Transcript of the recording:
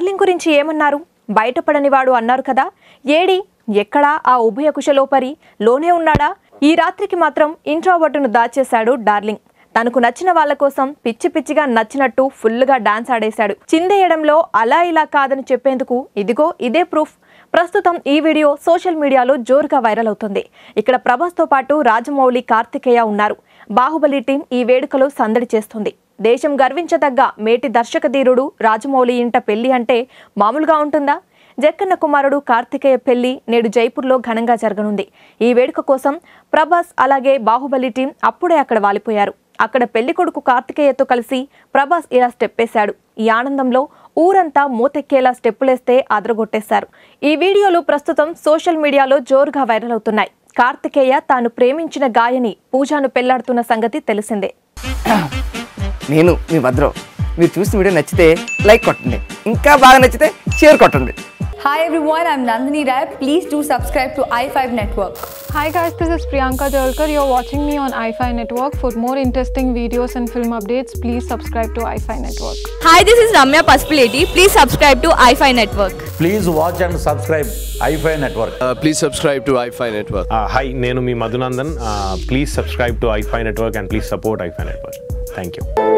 Darling గురించి ఏమన్నారు? బయటపడనివాడు అన్నారు కదా, ఏడి ఎక్కడా ఆ ఉభయ కుశలోపరి లోనే ఉన్నాడా? ఈ రాత్రికి మాత్రం ఇంట్రోవర్ట్ను దాచేశాడు డార్లింగ్. తనకు నచ్చిన వాళ్ళ కోసం పిచ్చి పిచ్చిగా నచ్చినట్టు ఫుల్గా డాన్స్ ఆడేశాడు. చిందేయడంలో అలా ఇలా కాదని చెప్పేందుకు ఇదిగో ఇదే ప్రూఫ్. ప్రస్తుతం ఈ వీడియో సోషల్ మీడియాలో జోరుగా వైరల్ అవుతుంది. ఇక్కడ ప్రభాస్తో పాటు రాజమౌళి, కార్తికేయ ఉన్నారు. బాహుబలి టీం ఈ వేడుకలో సందడి చేస్తుంది. దేశం గర్వించదగ్గ మేటి దర్శకధీరుడు రాజమౌళి ఇంట పెళ్లి అంటే మామూలుగా ఉంటుందా? జక్కన్న కుమారుడు కార్తికేయ పెళ్లి నేడు జైపూర్లో ఘనంగా జరగనుంది. ఈ వేడుక కోసం ప్రభాస్ అలాగే బాహుబలి టీం అప్పుడే అక్కడ వాలిపోయారు. అక్కడ పెళ్లి కొడుకు కార్తికేయతో కలిసి ప్రభాస్ ఇలా స్టెప్ వేశాడు. ఈ ఆనందంలో ఊరంతా మూతెక్కేలా స్టెప్పులేస్తే అదరగొట్టేశారు. ఈ వీడియోలు ప్రస్తుతం సోషల్ మీడియాలో జోరుగా వైరల్ అవుతున్నాయి. కార్తికేయ తాను ప్రేమించిన గాయని పూజాను పెళ్లాడుతున్న సంగతి తెలిసిందే. నేను మీ భద్రం. మీరు చూసిన వీడియో నచ్చితే లైక్ కొట్టండి, ఇంకా బాగా నచ్చితే షేర్ కొట్టండి. Hi everyone, I'm Nandini Rai. Please do subscribe to i5 Network. Hi guys, this is Priyanka Jalkar. You're watching me on i5 Network. For more interesting videos and film updates, please subscribe to i5 Network. Hi, this is Ramya Paspaleti. Please subscribe to i5 Network. Please watch and subscribe i5 Network. Please subscribe to i5 Network. Hi, nenu mi Madhunandan. Please subscribe to i5 Network and please support i5 Network. Thank you.